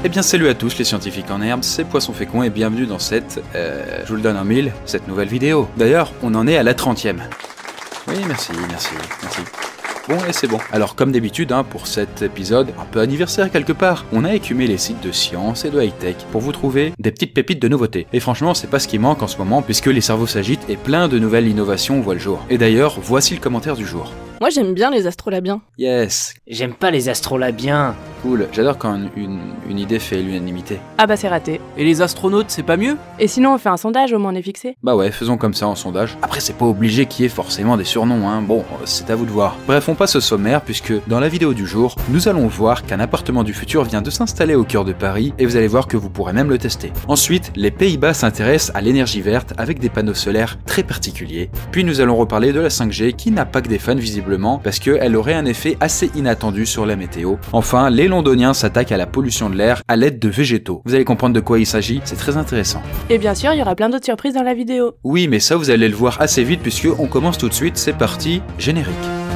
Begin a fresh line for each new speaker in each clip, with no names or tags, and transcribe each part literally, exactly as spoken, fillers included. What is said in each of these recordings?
Eh bien salut à tous les scientifiques en herbe, c'est Poisson Fécond et bienvenue dans cette, euh, je vous le donne en mille, cette nouvelle vidéo. D'ailleurs, on en est à la trentième. Oui, merci, merci, merci. Bon, et c'est bon. Alors, comme d'habitude, hein, pour cet épisode, un peu anniversaire quelque part, on a écumé les sites de science et de high-tech pour vous trouver des petites pépites de nouveautés. Et franchement, c'est pas ce qui manque en ce moment, puisque les cerveaux s'agitent et plein de nouvelles innovations voient le jour. Et d'ailleurs, voici le commentaire du jour.
Moi j'aime bien les astrolabiens.
Yes.
J'aime pas les astrolabiens.
Cool, j'adore quand une, une, une idée fait l'unanimité.
Ah bah c'est raté.
Et les astronautes, c'est pas mieux?
Et sinon on fait un sondage, au moins on est fixé.
Bah ouais, faisons comme ça en sondage. Après c'est pas obligé qu'il y ait forcément des surnoms, hein. Bon, c'est à vous de voir. Bref, on passe au sommaire, puisque dans la vidéo du jour, nous allons voir qu'un appartement du futur vient de s'installer au cœur de Paris, et vous allez voir que vous pourrez même le tester. Ensuite, les Pays-Bas s'intéressent à l'énergie verte avec des panneaux solaires très particuliers. Puis nous allons reparler de la cinq G qui n'a pas que des fans visiblement, parce qu'elle aurait un effet assez inattendu sur la météo. Enfin, les Londoniens s'attaquent à la pollution de l'air à l'aide de végétaux. Vous allez comprendre de quoi il s'agit, c'est très intéressant.
Et bien sûr, il y aura plein d'autres surprises dans la vidéo.
Oui, mais ça vous allez le voir assez vite puisque on commence tout de suite, c'est parti, générique.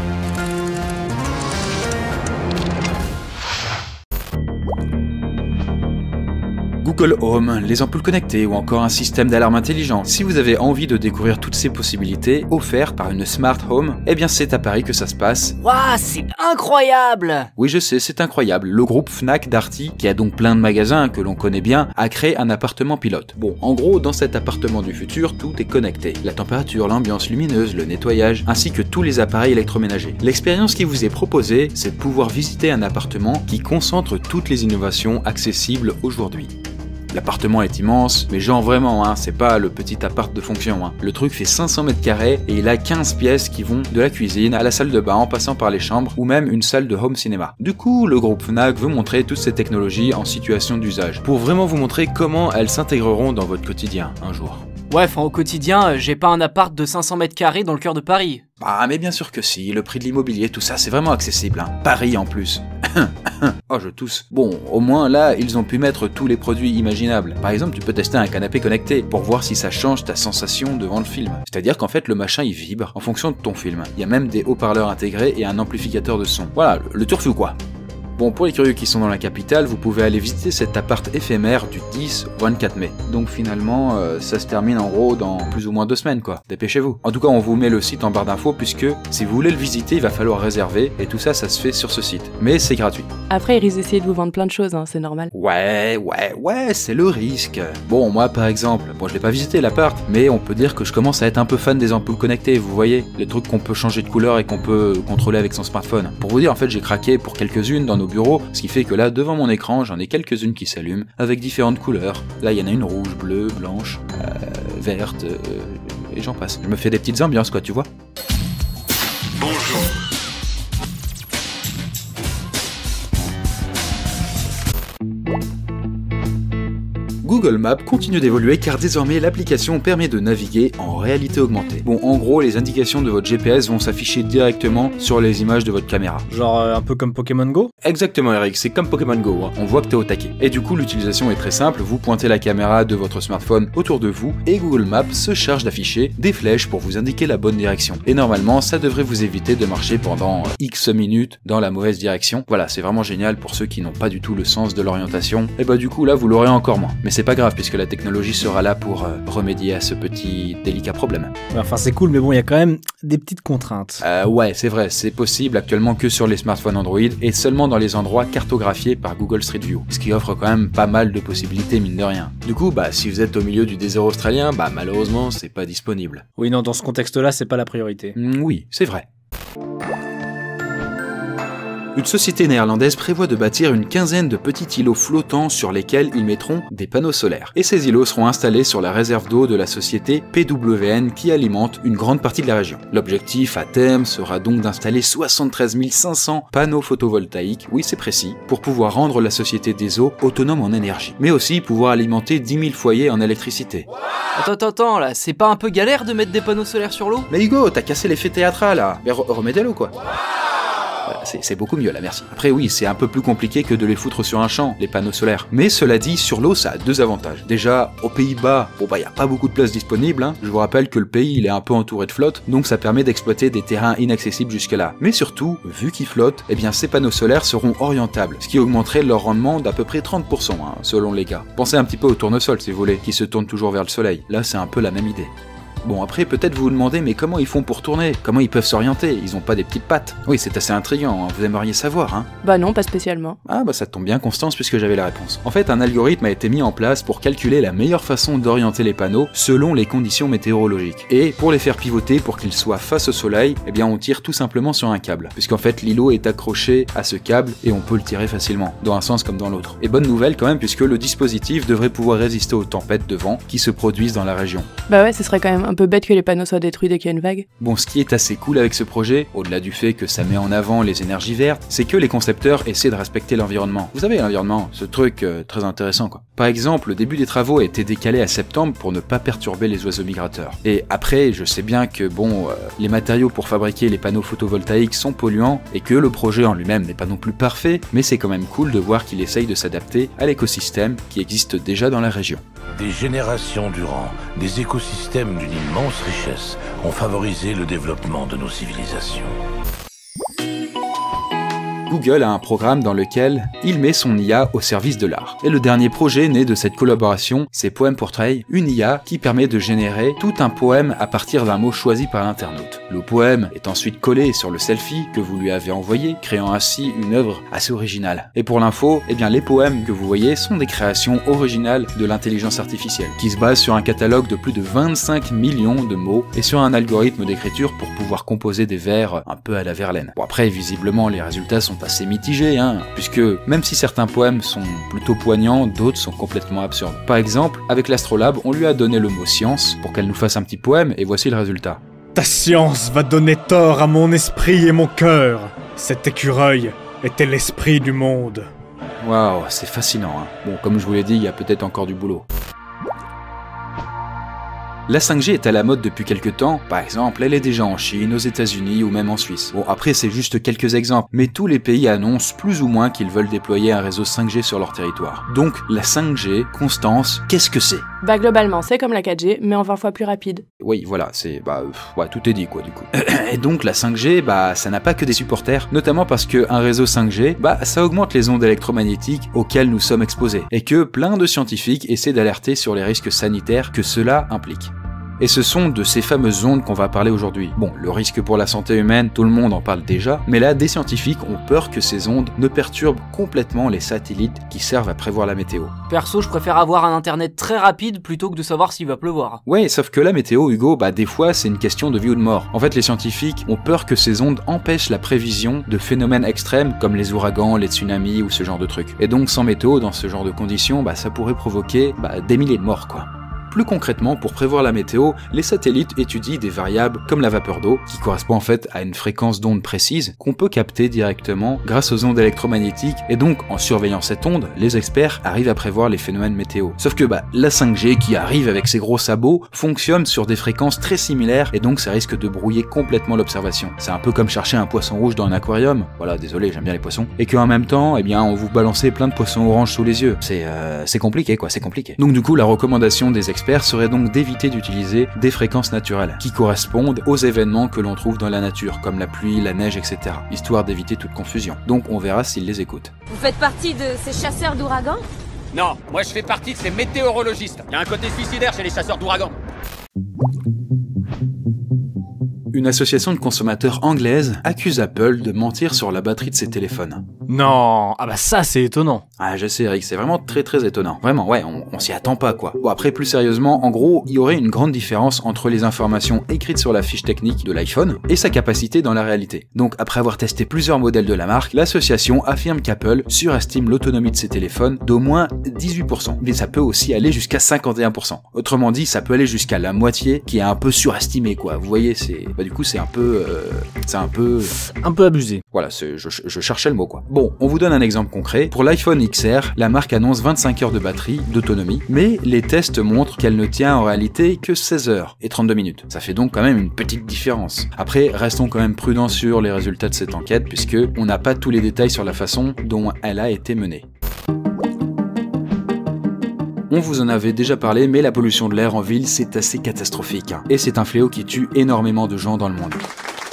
Google Home, les ampoules connectées ou encore un système d'alarme intelligent. Si vous avez envie de découvrir toutes ces possibilités offertes par une Smart Home, eh bien c'est à Paris que ça se passe.
Waouh, c'est incroyable!
Oui, je sais, c'est incroyable. Le groupe Fnac Darty, qui a donc plein de magasins que l'on connaît bien, a créé un appartement pilote. Bon, en gros, dans cet appartement du futur, tout est connecté. La température, l'ambiance lumineuse, le nettoyage, ainsi que tous les appareils électroménagers. L'expérience qui vous est proposée, c'est de pouvoir visiter un appartement qui concentre toutes les innovations accessibles aujourd'hui. L'appartement est immense, mais genre vraiment, hein, c'est pas le petit appart de fonction. Hein. Le truc fait cinq cents mètres carrés et il a quinze pièces qui vont de la cuisine à la salle de bain en passant par les chambres ou même une salle de home cinéma. Du coup, le groupe Fnac veut montrer toutes ces technologies en situation d'usage pour vraiment vous montrer comment elles s'intégreront dans votre quotidien un jour.
Ouais, enfin au quotidien, j'ai pas un appart de cinq cents mètres carrés dans le cœur de Paris.
Ah mais bien sûr que si, le prix de l'immobilier, tout ça, c'est vraiment accessible, hein. Paris en plus. Oh, je tousse. Bon, au moins là, ils ont pu mettre tous les produits imaginables. Par exemple, tu peux tester un canapé connecté pour voir si ça change ta sensation devant le film. C'est-à-dire qu'en fait, le machin, il vibre en fonction de ton film. Il y a même des haut-parleurs intégrés et un amplificateur de son. Voilà, le, le turfu quoi. Bon, pour les curieux qui sont dans la capitale, vous pouvez aller visiter cet appart éphémère du dix au vingt-quatre mai. Donc finalement, euh, ça se termine en gros dans plus ou moins deux semaines quoi. Dépêchez-vous. En tout cas, on vous met le site en barre d'infos puisque si vous voulez le visiter, il va falloir réserver et tout ça, ça se fait sur ce site. Mais c'est gratuit.
Après, ils risquent d'essayer de vous vendre plein de choses, hein, c'est normal.
Ouais, ouais, ouais, c'est le risque. Bon, moi par exemple, bon, je l'ai pas visité l'appart, mais on peut dire que je commence à être un peu fan des ampoules connectées, vous voyez, les trucs qu'on peut changer de couleur et qu'on peut contrôler avec son smartphone. Pour vous dire, en fait, j'ai craqué pour quelques-unes dans nos bureau, ce qui fait que là, devant mon écran, j'en ai quelques-unes qui s'allument, avec différentes couleurs. Là, il y en a une rouge, bleue, blanche, euh, verte, euh, et j'en passe. Je me fais des petites ambiances, quoi, tu vois.
Bonjour.
Google Maps continue d'évoluer car désormais l'application permet de naviguer en réalité augmentée. Bon, en gros, les indications de votre G P S vont s'afficher directement sur les images de votre caméra.
Genre euh, un peu comme Pokémon Go?
Exactement Eric, c'est comme Pokémon Go, hein. On voit que t'es au taquet. Et du coup, l'utilisation est très simple, vous pointez la caméra de votre smartphone autour de vous et Google Maps se charge d'afficher des flèches pour vous indiquer la bonne direction. Et normalement, ça devrait vous éviter de marcher pendant X minutes dans la mauvaise direction. Voilà, c'est vraiment génial pour ceux qui n'ont pas du tout le sens de l'orientation. Et bah du coup, là, vous l'aurez encore moins. Mais c'est pas grave puisque la technologie sera là pour euh, remédier à ce petit délicat problème.
Enfin c'est cool mais bon il y a quand même des petites contraintes.
Euh, ouais c'est vrai, c'est possible actuellement que sur les smartphones Android et seulement dans les endroits cartographiés par Google Street View, ce qui offre quand même pas mal de possibilités mine de rien. Du coup bah si vous êtes au milieu du désert australien, bah malheureusement c'est pas disponible.
Oui non dans ce contexte là c'est pas la priorité.
Mmh, oui c'est vrai. Une société néerlandaise prévoit de bâtir une quinzaine de petits îlots flottants sur lesquels ils mettront des panneaux solaires. Et ces îlots seront installés sur la réserve d'eau de la société P W N qui alimente une grande partie de la région. L'objectif à terme sera donc d'installer soixante-treize mille cinq cents panneaux photovoltaïques, oui c'est précis, pour pouvoir rendre la société des eaux autonome en énergie. Mais aussi pouvoir alimenter dix mille foyers en électricité.
Attends, attends, attends, là, c'est pas un peu galère de mettre des panneaux solaires sur l'eau?
Mais Hugo, t'as cassé l'effet théâtral là. Mais re remets-le quoi. c'est beaucoup mieux là, merci. Après oui, c'est un peu plus compliqué que de les foutre sur un champ, les panneaux solaires. Mais cela dit, sur l'eau, ça a deux avantages. Déjà, aux Pays-Bas, bon bah y a pas beaucoup de place disponible, hein. Je vous rappelle que le pays il est un peu entouré de flotte, donc ça permet d'exploiter des terrains inaccessibles jusque-là. Mais surtout, vu qu'ils flottent, eh bien ces panneaux solaires seront orientables, ce qui augmenterait leur rendement d'à peu près trente pour cent, hein, selon les cas. Pensez un petit peu au tournesol si vous voulez, qui se tourne toujours vers le soleil. Là, c'est un peu la même idée. Bon après peut-être vous vous demandez mais comment ils font pour tourner? Comment ils peuvent s'orienter? Ils ont pas des petites pattes? Oui c'est assez intriguant, hein. Vous aimeriez savoir hein?
Bah non, pas spécialement.
Ah bah ça tombe bien Constance puisque j'avais la réponse. En fait un algorithme a été mis en place pour calculer la meilleure façon d'orienter les panneaux selon les conditions météorologiques. Et pour les faire pivoter pour qu'ils soient face au soleil, eh bien on tire tout simplement sur un câble. Puisqu'en fait l'îlot est accroché à ce câble et on peut le tirer facilement, dans un sens comme dans l'autre. Et bonne nouvelle quand même puisque le dispositif devrait pouvoir résister aux tempêtes de vent qui se produisent dans la région.
Bah ouais, ce serait quand même un peu bête que les panneaux soient détruits dès qu'il y a une vague.
Bon, ce qui est assez cool avec ce projet, au-delà du fait que ça met en avant les énergies vertes, c'est que les concepteurs essaient de respecter l'environnement. Vous savez, l'environnement, ce truc euh, très intéressant quoi. Par exemple, le début des travaux a été décalé à septembre pour ne pas perturber les oiseaux migrateurs. Et après, je sais bien que bon, euh, les matériaux pour fabriquer les panneaux photovoltaïques sont polluants et que le projet en lui-même n'est pas non plus parfait, mais c'est quand même cool de voir qu'il essaye de s'adapter à l'écosystème qui existe déjà dans la région.
Des générations durant, des écosystèmes d'une immense richesse ont favorisé le développement de nos civilisations.
Google a un programme dans lequel il met son I A au service de l'art. Et le dernier projet né de cette collaboration, c'est Poem Portrait, une I A qui permet de générer tout un poème à partir d'un mot choisi par l'internaute. Le poème est ensuite collé sur le selfie que vous lui avez envoyé, créant ainsi une œuvre assez originale. Et pour l'info, eh bien les poèmes que vous voyez sont des créations originales de l'intelligence artificielle, qui se base sur un catalogue de plus de vingt-cinq millions de mots et sur un algorithme d'écriture pour pouvoir composer des vers un peu à la Verlaine. Bon après, visiblement, les résultats sont assez mitigés, hein, puisque même si certains poèmes sont plutôt poignants, d'autres sont complètement absurdes. Par exemple, avec l'Astrolabe, on lui a donné le mot science pour qu'elle nous fasse un petit poème, et voici le résultat.
Ta science va donner tort à mon esprit et mon cœur. Cet écureuil était l'esprit du monde.
Waouh, c'est fascinant, hein. Bon, comme je vous l'ai dit, il y a peut-être encore du boulot. La cinq G est à la mode depuis quelques temps, par exemple elle est déjà en Chine, aux États-Unis ou même en Suisse. Bon après c'est juste quelques exemples, mais tous les pays annoncent plus ou moins qu'ils veulent déployer un réseau cinq G sur leur territoire. Donc la cinq G, Constance, qu'est-ce que c'est?
Bah globalement c'est comme la quatre G, mais en vingt fois plus rapide.
Oui voilà, c'est... bah... Pff, ouais, tout est dit quoi du coup. Et donc la cinq G, bah ça n'a pas que des supporters, notamment parce qu'un réseau cinq G, bah ça augmente les ondes électromagnétiques auxquelles nous sommes exposés, et que plein de scientifiques essaient d'alerter sur les risques sanitaires que cela implique. Et ce sont de ces fameuses ondes qu'on va parler aujourd'hui. Bon, le risque pour la santé humaine, tout le monde en parle déjà, mais là, des scientifiques ont peur que ces ondes ne perturbent complètement les satellites qui servent à prévoir la météo.
Perso, je préfère avoir un internet très rapide plutôt que de savoir s'il va pleuvoir.
Ouais, sauf que la météo, Hugo, bah des fois, c'est une question de vie ou de mort. En fait, les scientifiques ont peur que ces ondes empêchent la prévision de phénomènes extrêmes comme les ouragans, les tsunamis ou ce genre de trucs. Et donc, sans météo, dans ce genre de conditions, bah ça pourrait provoquer bah, des milliers de morts, quoi. Plus concrètement, pour prévoir la météo, les satellites étudient des variables comme la vapeur d'eau, qui correspond en fait à une fréquence d'onde précise qu'on peut capter directement grâce aux ondes électromagnétiques, et donc en surveillant cette onde, les experts arrivent à prévoir les phénomènes météo. Sauf que bah, la cinq G qui arrive avec ses gros sabots fonctionne sur des fréquences très similaires, et donc ça risque de brouiller complètement l'observation. C'est un peu comme chercher un poisson rouge dans un aquarium, voilà, désolé, j'aime bien les poissons, et qu'en même temps, eh bien, on vous balançait plein de poissons oranges sous les yeux. C'est euh, c'est compliqué quoi, c'est compliqué. Donc du coup, la recommandation des experts serait donc d'éviter d'utiliser des fréquences naturelles qui correspondent aux événements que l'on trouve dans la nature, comme la pluie, la neige, et cetera, histoire d'éviter toute confusion. Donc on verra s'ils les écoutent.
Vous faites partie de ces chasseurs d'ouragans?
Non, moi je fais partie de ces météorologistes. Il y a un côté suicidaire chez les chasseurs d'ouragans.
Une association de consommateurs anglaise accuse Apple de mentir sur la batterie de ses téléphones.
Non, ah bah ça c'est étonnant.
Ah je sais Eric, c'est vraiment très très étonnant. Vraiment, ouais, on, on s'y attend pas quoi. Bon après plus sérieusement, en gros, il y aurait une grande différence entre les informations écrites sur la fiche technique de l'iPhone et sa capacité dans la réalité. Donc après avoir testé plusieurs modèles de la marque, l'association affirme qu'Apple surestime l'autonomie de ses téléphones d'au moins dix-huit pour cent. Mais ça peut aussi aller jusqu'à cinquante et un pour cent. Autrement dit, ça peut aller jusqu'à la moitié qui est un peu surestimé quoi. Vous voyez, c'est... Bah du coup c'est un peu... Euh... C'est un peu...
Un peu abusé.
Voilà, je, je cherchais le mot quoi. Bon, on vous donne un exemple concret. Pour l'iPhone X R, la marque annonce vingt-cinq heures de batterie d'autonomie, mais les tests montrent qu'elle ne tient en réalité que seize heures et trente-deux minutes. Ça fait donc quand même une petite différence. Après, restons quand même prudents sur les résultats de cette enquête, puisque on n'a pas tous les détails sur la façon dont elle a été menée. On vous en avait déjà parlé, mais la pollution de l'air en ville, c'est assez catastrophique. Hein. Et c'est un fléau qui tue énormément de gens dans le monde.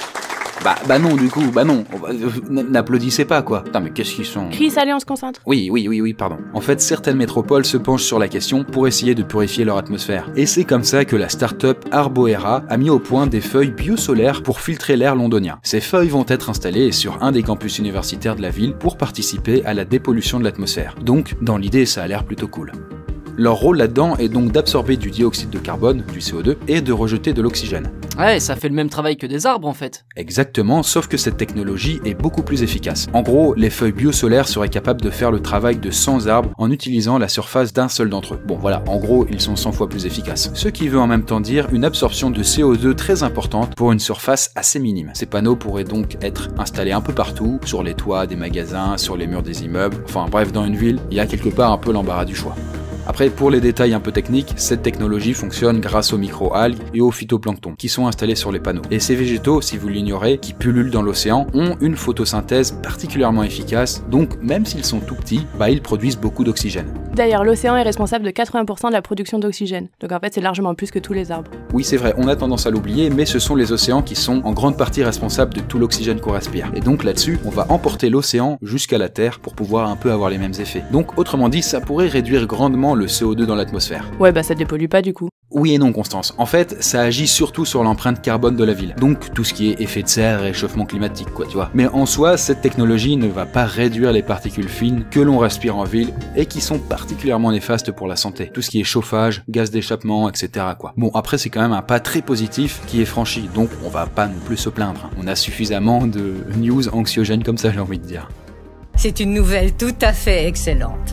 Bah, bah non, du coup, bah non. N'applaudissez pas, quoi. Putain, mais qu'est-ce qu'ils sont...
Chris, allez, on se concentre.
Oui, oui, oui, oui, pardon. En fait, certaines métropoles se penchent sur la question pour essayer de purifier leur atmosphère. Et c'est comme ça que la start-up Arboera a mis au point des feuilles biosolaires pour filtrer l'air londonien. Ces feuilles vont être installées sur un des campus universitaires de la ville pour participer à la dépollution de l'atmosphère. Donc, dans l'idée, ça a l'air plutôt cool. Leur rôle là-dedans est donc d'absorber du dioxyde de carbone, du C O deux, et de rejeter de l'oxygène.
Ouais, ça fait le même travail que des arbres en fait.
Exactement, sauf que cette technologie est beaucoup plus efficace. En gros, les feuilles biosolaires seraient capables de faire le travail de cent arbres en utilisant la surface d'un seul d'entre eux. Bon voilà, en gros, ils sont cent fois plus efficaces. Ce qui veut en même temps dire une absorption de C O deux très importante pour une surface assez minime. Ces panneaux pourraient donc être installés un peu partout, sur les toits des magasins, sur les murs des immeubles, enfin bref, dans une ville, il y a quelque part un peu l'embarras du choix. Après, pour les détails un peu techniques, cette technologie fonctionne grâce aux micro-algues et aux phytoplanctons qui sont installés sur les panneaux. Et ces végétaux, si vous l'ignorez, qui pullulent dans l'océan, ont une photosynthèse particulièrement efficace, donc même s'ils sont tout petits, bah ils produisent beaucoup d'oxygène.
D'ailleurs, l'océan est responsable de quatre-vingts pour cent de la production d'oxygène, donc en fait c'est largement plus que tous les arbres.
Oui c'est vrai, on a tendance à l'oublier, mais ce sont les océans qui sont en grande partie responsables de tout l'oxygène qu'on respire. Et donc là-dessus, on va emporter l'océan jusqu'à la Terre pour pouvoir un peu avoir les mêmes effets. Donc autrement dit, ça pourrait réduire grandement le C O deux dans l'atmosphère.
Ouais bah ça dépollue pas du coup.
Oui et non Constance, en fait ça agit surtout sur l'empreinte carbone de la ville, donc tout ce qui est effet de serre, réchauffement climatique quoi tu vois. Mais en soi, cette technologie ne va pas réduire les particules fines que l'on respire en ville et qui sont particulièrement néfastes pour la santé. Tout ce qui est chauffage, gaz d'échappement, et cetera quoi. Bon après c'est quand même un pas très positif qui est franchi, donc on va pas non plus se plaindre. On a suffisamment de news anxiogènes comme ça j'ai envie de dire.
C'est une nouvelle tout à fait excellente.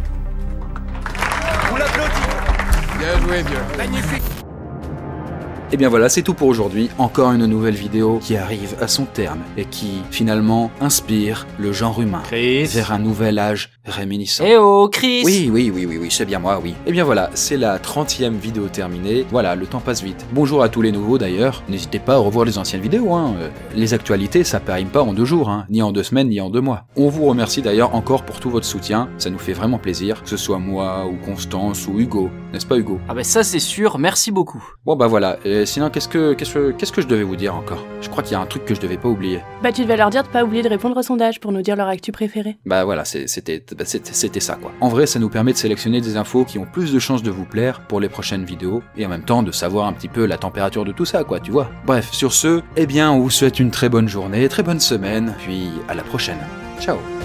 On l'applaudit. Bien joué, vieux. Magnifique.
Et bien voilà, c'est tout pour aujourd'hui. Encore une nouvelle vidéo qui arrive à son terme et qui, finalement, inspire le genre humain
Chris.
vers un nouvel âge réminiscent.
Eh oh, Chris.
Oui, oui, oui, oui, oui, c'est bien moi, oui. Et bien voilà, c'est la trentième vidéo terminée. Voilà, le temps passe vite. Bonjour à tous les nouveaux d'ailleurs. N'hésitez pas à revoir les anciennes vidéos, hein. Euh, les actualités, ça périme pas en deux jours, hein. Ni en deux semaines, ni en deux mois. On vous remercie d'ailleurs encore pour tout votre soutien. Ça nous fait vraiment plaisir, que ce soit moi, ou Constance, ou Hugo. N'est-ce pas Hugo?
Ah bah ça c'est sûr, merci beaucoup.
Bon bah voilà, et sinon qu'est-ce que, qu'est-ce que, qu'est-ce que je devais vous dire encore? Je crois qu'il y a un truc que je devais pas oublier.
Bah tu devais leur dire de pas oublier de répondre au sondage pour nous dire leur actu préférée.
Bah voilà, c'était bah, c'était ça quoi. En vrai, ça nous permet de sélectionner des infos qui ont plus de chances de vous plaire pour les prochaines vidéos, et en même temps de savoir un petit peu la température de tout ça quoi, tu vois. Bref, sur ce, eh bien on vous souhaite une très bonne journée, très bonne semaine, puis à la prochaine. Ciao.